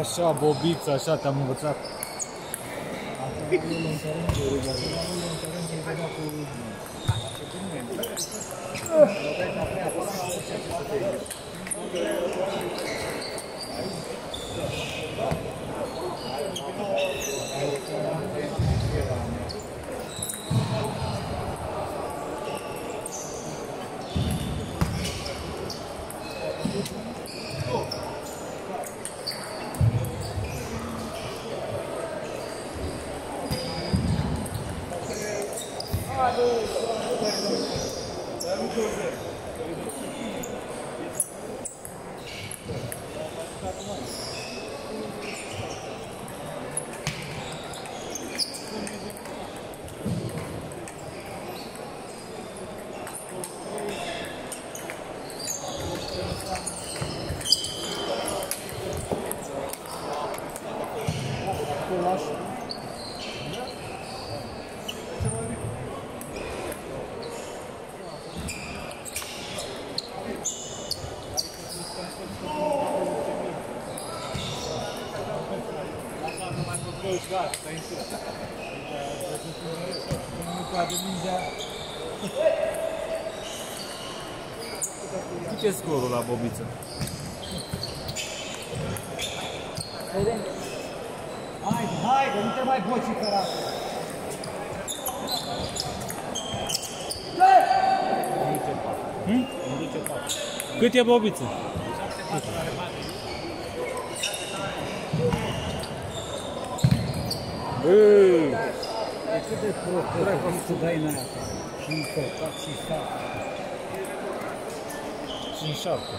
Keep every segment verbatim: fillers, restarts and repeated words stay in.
Așa, Bobiță, așa te-am învățat. Ce scorul la Bobiță? Haide, haide, nu te mai boci cărat. Hmm? Cât e Bobiță? E cât de prost să dai în aia ta. Și încărcat și fac. Și în șapte.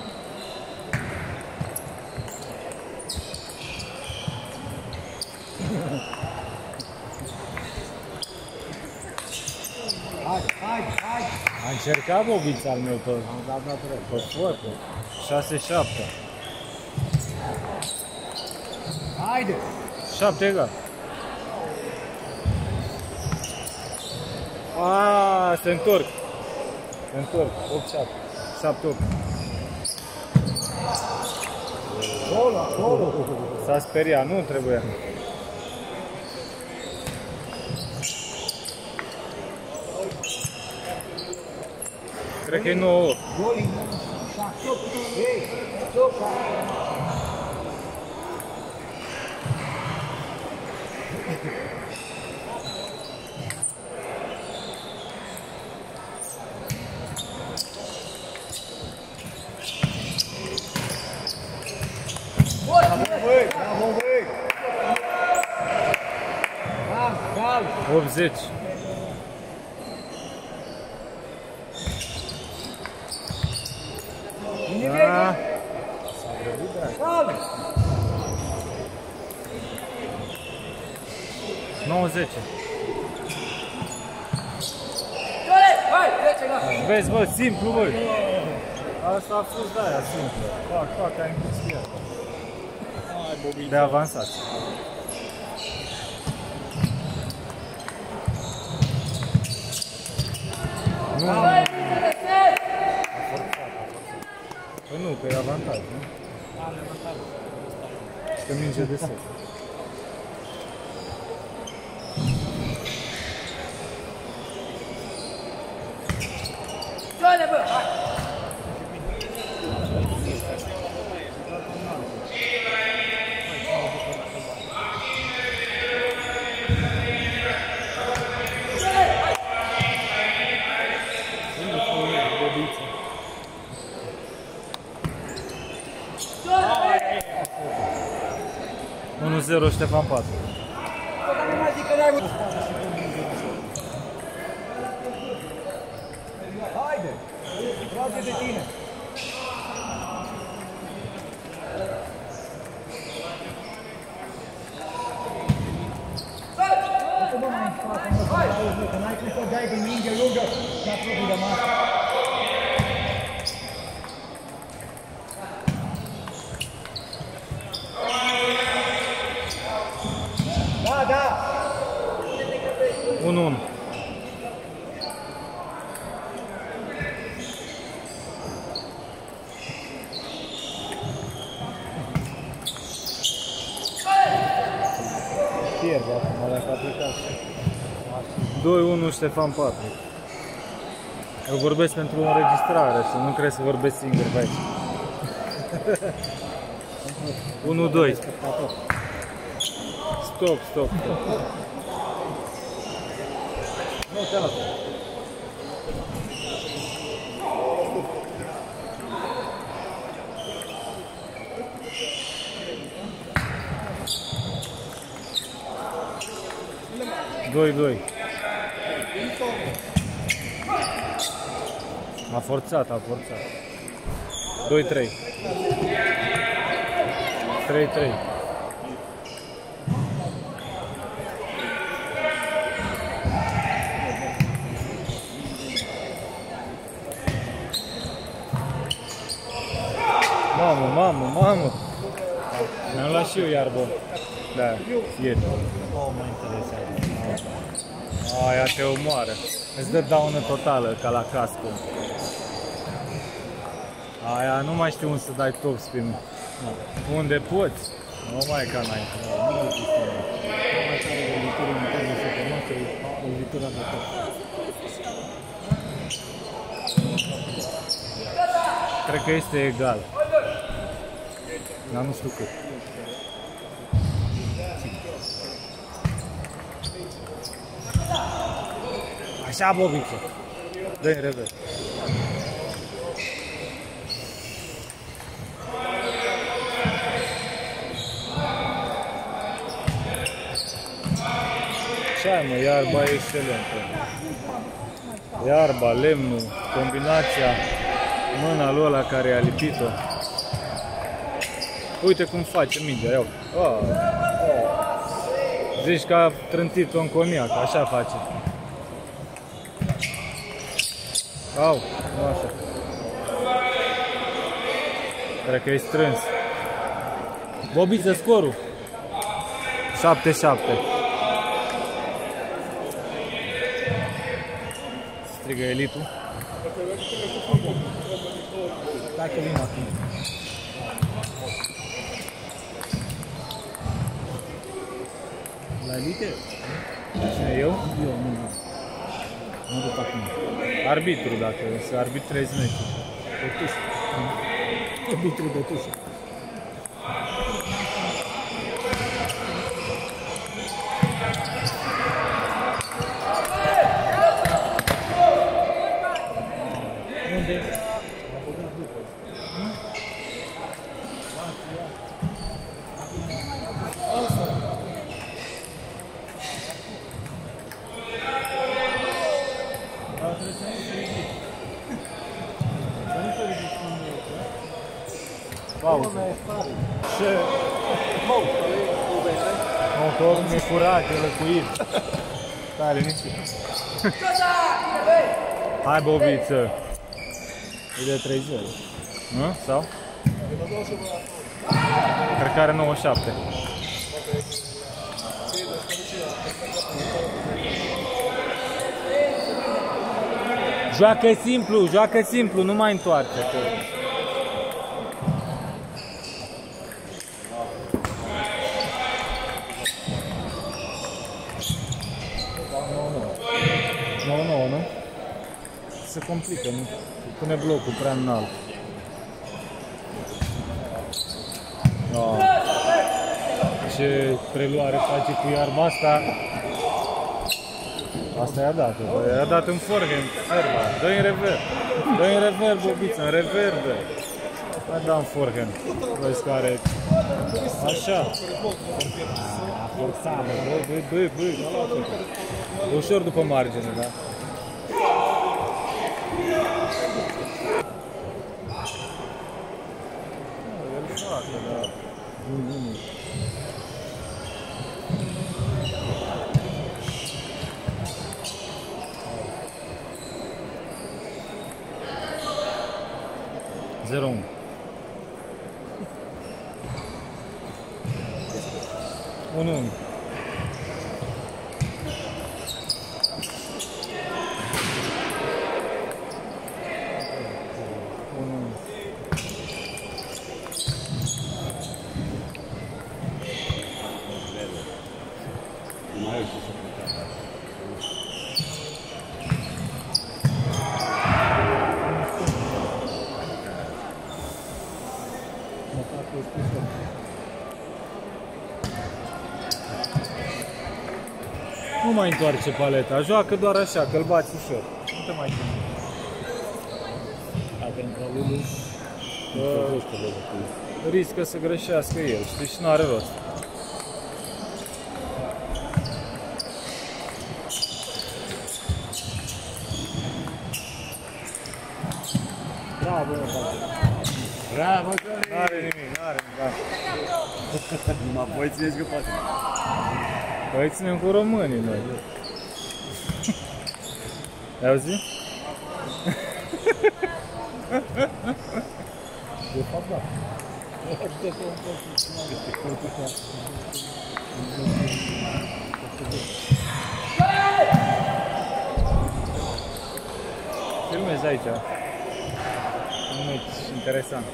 Haide, haide, haide! A încercat Bobița al meu pe, Am dat natură. pe fotă. șase șapte. Haide! șapte egal. Aaaa, se întorc. Se întorc. opt șapte. șapte opt. Acolo, acolo! S-a speriat, nu trebuia. Cred că e nouă opt. Goli, șase opt. Ei, stop! optzeci. Da. nouă zece. Vezi, bă, simplu, bă. Asta a fost de aia, simplu. Fac, fac, ai încurciat. De avansat. Nu, nu. Păi nu, că e avantaj, nu? Că minge de set. Joane, bă, hai! unu zero Ștefan patru. Nu mai zic că n-ai văzut. Haide! Trage de tine! Nu te bă mai în față, mă, să auzi, că n-ai cum să dai de minge lungă și apropii de masă. Da, da! unu unu. Ăla s-a plecat. doi unu Ștefan Patrick. Eu vorbesc pentru înregistrare și nu crezi să vorbesc singur pe aici. unu doi. Stop, stop, stop. Nu, te las. doi doi. A forțat, a forțat. doi trei. trei trei. Mamă, mamă, mamă! Mi-am luat și eu iarbă. Da, ieri. Nu mă interesează. Aia te omoară. Îți dă daună totală, ca la casco. Aia nu mai știu unde să dai top spin. Unde poți? Nu mai e ca înainte. Nu există. Nu mai are o lovitură în internă să cunoaște lovitura de top. Cred că este egal. Dar nu știu cât. Așa, Bobiță. Dă-i revers. Ce ai, mă, iarba e excelentă. Iarba, lemnul, combinația, mâna lui ăla care a lipit-o. Uite cum face mingea, iau. Oh, oh. Zici că a trântit-o în coniac, așa face. Au, nu așa. Cred că e strâns. Bobiță, scorul. șapte șapte. Strigă elitul. Dacă vin acum. La elite? Cine, eu? Eu, nu, nu. Nu duc acum. Arbitru, dacă să arbitrezi meciul. De tușă. Arbitru de tușă. Unde? Pauză. Ce? Nu, că oricum e furat, e lăcuit. Stai liniștit. Hai, Bobiță. E de trei zero. Nu? Sau? Cred că are nouă șapte. Joacă simplu, joacă simplu, nu mai întoarce. nouă nouă, nu? Se complică, nu? Pune blocul prea înalt. Oh. Ce preluare face cu iarba asta? Asta i-a dat, i-a dat în forehand, serva. Dă-i în rever. Dă-i în rever, Bobiță, în rever, bă. Hai, da în forehand. Vezi care... Așa. A forțat, bă, bă, bă, bă, bă. Ușor după margine, da? zero unu. unu unu. Nu mai întoarce paleta, joacă doar așa, că îl bați ușor. Nu te mai gândi. Dacă intră Lulu, riscă să greșească el, știi, și nu are rost. bravo, bravo, Tony! N-are nimic, n-are nimic. Numai voi țineți că poate. Păi ținem cu românii noi. Ai auzit? De fapt, da. Filmezi aici. Un meci interesant.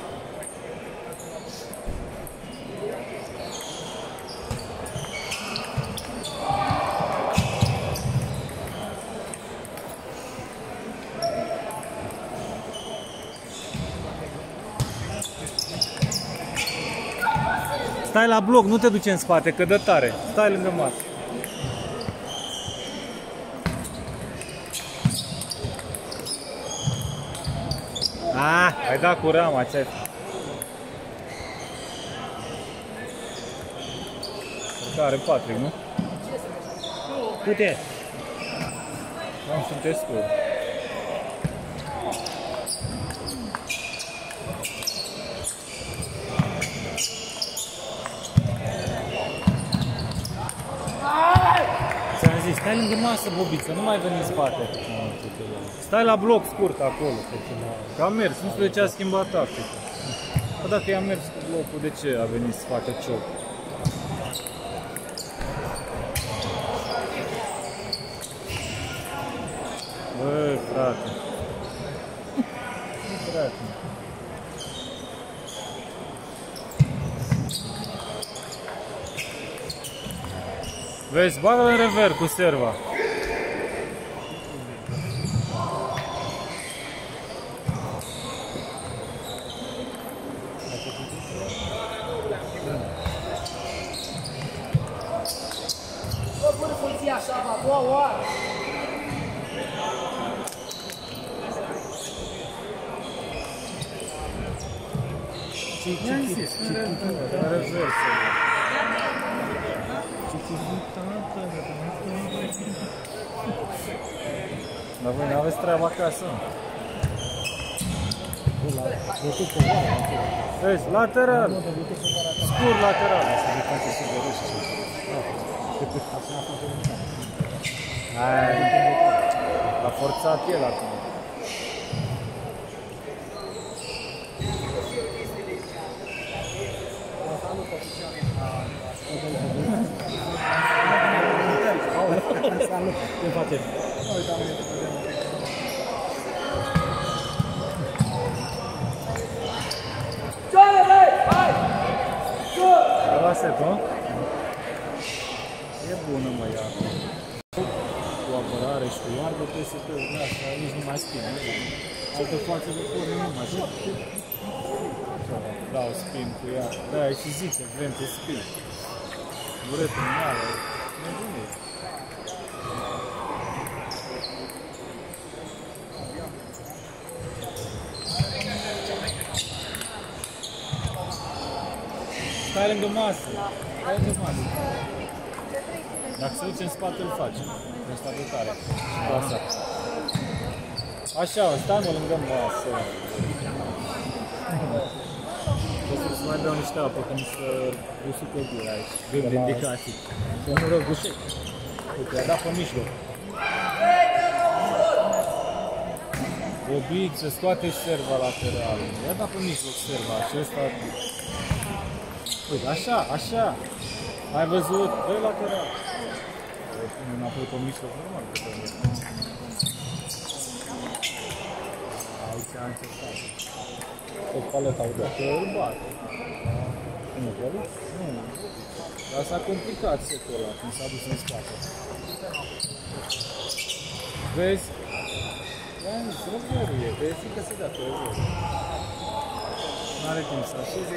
Stai la bloc, nu te duci în spate, că dă tare. Stai lângă masă. Ah, ai dat cu rama, ce-ai făcut? Are Patrick, nu? Câte? Nu știu ce scur. Ți-am zis, stai lângă masă, bobiță, nu mai veni în spate. Stai la bloc scurt acolo. Că a mers, nu știu de ce a schimbat tactica. Bă, dacă i-a mers cu blocul, de ce a venit să facă cioc? Bă, frate. Nu, frate. Vezi, bagă în rever cu serva. I-am zis, în rever. Dar voi n-aveți treaba acasă? Vezi, lateral. Scurt lateral. A forțat el acum. Salut, ce faceți? Rasetul? E bună, mă, ea. Cu apărare și cu iarbă trebuie să te urmească, nici nu mai spin. Altă față de porni nu mai spin. Dau spin cu ea. Da, și zice, vrem pe spin. Buretul mare. Nebunit. Stai lângă masă. Stai lângă masă. Dacă se duce în spate, îl face. În spate tare. Și cu asta. Așa, stai mă lângă masă. Trebuie să mai beau niște apă, că nu să rusucă gura aici. Gând indicații. Să nu răgușești. Uite, a dat pe mijloc. Bobiță, scoate și serva laterală. I-a dat pe mijloc serva. Și ăsta... Uite, așa, așa. Ai văzut? Dă lateral. Pune înapoi pe mijloc, normal că trebuie. Aici a încercat. O paleta au dat. Că îl bate. Nu, Bobiț? Nu. Dar s-a complicat setul ăla când s-a dus în spate. Vezi? I-am zis, răzvorul e, că e frică să dea pe răzvorul. N-are timp să așeze.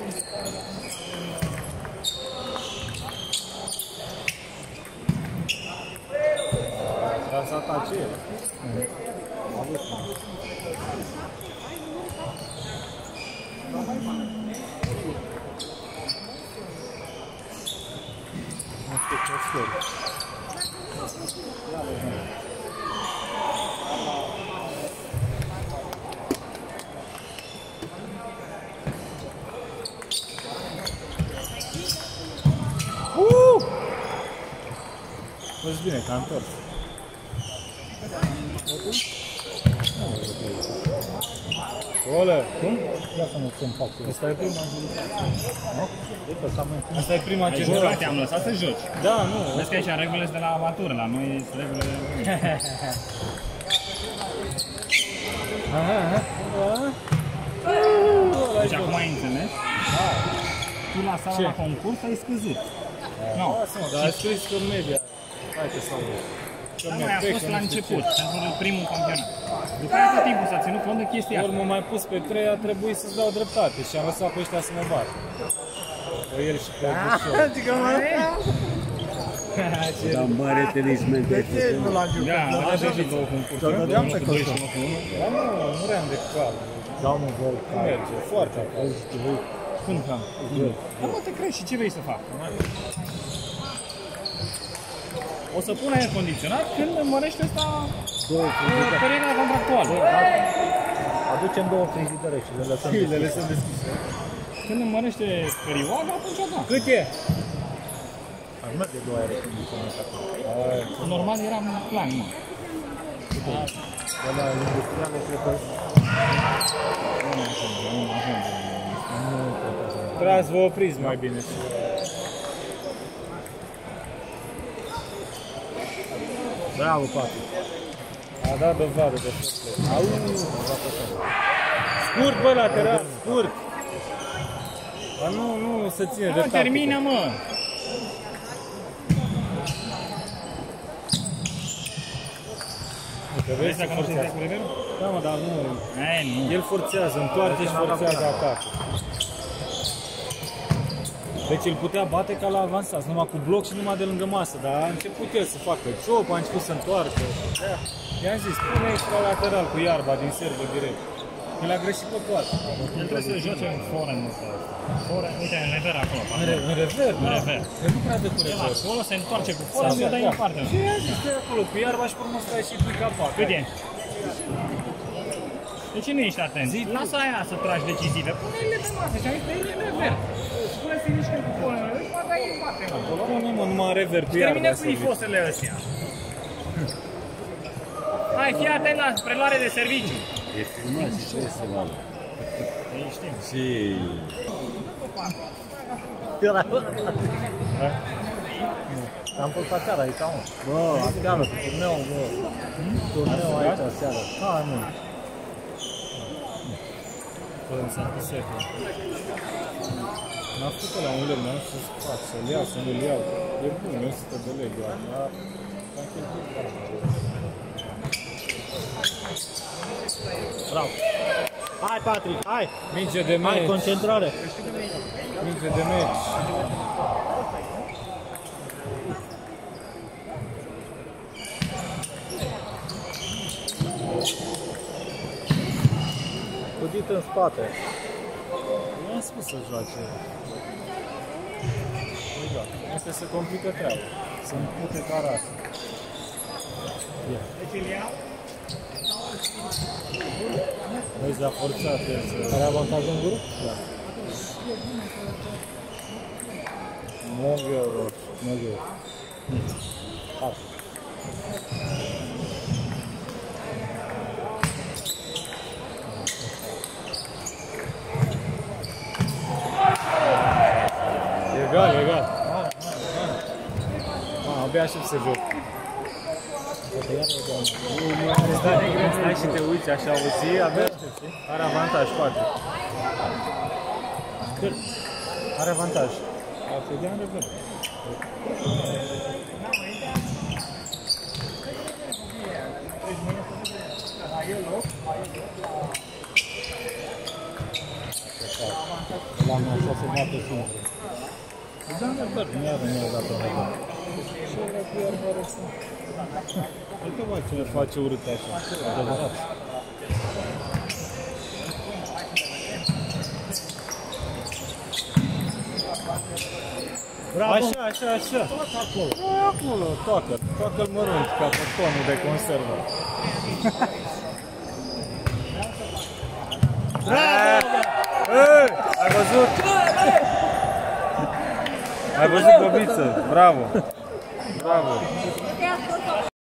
Dar să atace el. A avut. Nu știu ce flori. Uuuu! Văzi bine, că am întors. Olă! Cum? Ia să nu ți-mi fac eu. Asta e prima Nu? Asta e prima ce Ai jucat, joci. te-am lăsat să joci. Da, nu. Vezi că aici regulile sunt de la amatură, la noi sunt regulile... Aha, aha. Deci acum ai înțeles? Da. Tu la sala Ce? la concurs ai scăzut. Nu. Lasă-mă, dar ai scris că media. Hai că s-au Da, mai a fost la început, pentru primul campionat. După aia tot timpul s-a ținut cont de chestia Ori asta. m-am mai pus pe trei, a trebuit să-ți dau dreptate și am lăsat pe ăștia să mă bată. Pe el și pe Bușor. Dar mare tenismen de Da, așa și două concursuri. dădeam pe Unul cu doi și unul cu unu. Dar nu, nu ream de cal. Dau mă vol. Nu merge, foarte acolo. Cum cam? Da, mă, te crezi și ce vrei să fac? O să pun aer condiționat când mărește ăsta Două frigidere. perioada contractuală. Aducem două frigidere și le lăsăm Le lăsăm deschise. Când îmi mărește perioada, atunci da. Cât e? Ar merge două aere condiționate acolo. Normal era în plan, nu. De la industriale, cred că... Trebuie să vă opriți mai bine. Bravo, papi. A dat dovadă de fair play. Au, scurt, bă, lateral, scurt. Dar nu, nu se ține de Da, tactică. termină, mă! Că Vrei vezi să că cunoști forțează. cu reverul? Da, mă, dar nu. Ei, nu. El forțează, întoarce și forțează atacul. Deci el putea bate ca la avansat, numai cu bloc și numai de lângă masă, dar a început el să facă ciop, a început să întoarcă. I-am zis, pune extra lateral cu iarba din servă direct. El a greșit pe toate. El trebuie să joace în forehand ăsta. Forehand, uite, în rever acolo. În re- în rever, În da. rever. El nu prea de cu El rever. acolo se întoarce cu forehand și o dai în partea. Și i-am zis, stai acolo cu iarba și pe urmă stai și pui capac. Cât e? De ce nu ești atent? Lasă aia să tragi decisive. Pune-le pe masă și am zis, dă-i în rever. Spune-ți niște cu forehand și mă dai în partea. Pune, mă, numai în rever cu iarba. Termină cu să vii. ifosele ăstea. Hai, fii atent la preluare de serviciu. E filmat și trebuie să vadă. Ei știm. Și... Am pus aseară aici, mă. Bă, aseară, cu turneu, bă. Turneu aici aseară. Hai, mă. Până s-a pus secul. M-a făcut la un leu, mi-am zis să fac, să-l iau, să nu-l iau. E bun, e o sută de lei doar, dar... am cheltuit bani. Bravo. Hai, Patrick, hai. Minge de Hai, meci, concentrare. minge de meci. Cudit în spate. I-am spus să joace. Nu joacă. Asta se complică treaba. Să-mi pute ca rasă. Deci îl iau. Vezi, a forțat el să... Are avantaj în gură? Da. Mogă, mogă. Hai. Egal, egal. Ah, abia aștept să joc. Stai, stai și te uiți așa, auzi, abia aștept, știi? Are avantaj, foarte. Cât? Are avantaj. A să dea în rever. ăsta. L-am așa să bată singur. Da, mă, bă, mi-a mi-a dat o dată. Și ăla cu iarba răsă. Uite, mă, cine face urât așa. Adevărat. Bravo. Așa, așa, așa. Toată acolo. Acolo, toacă-l. Toacă-l mărunt, ca pe tonul de conservă. Bravo! Ei, ai văzut? Ai văzut, Bobiță? Bravo! Bravo!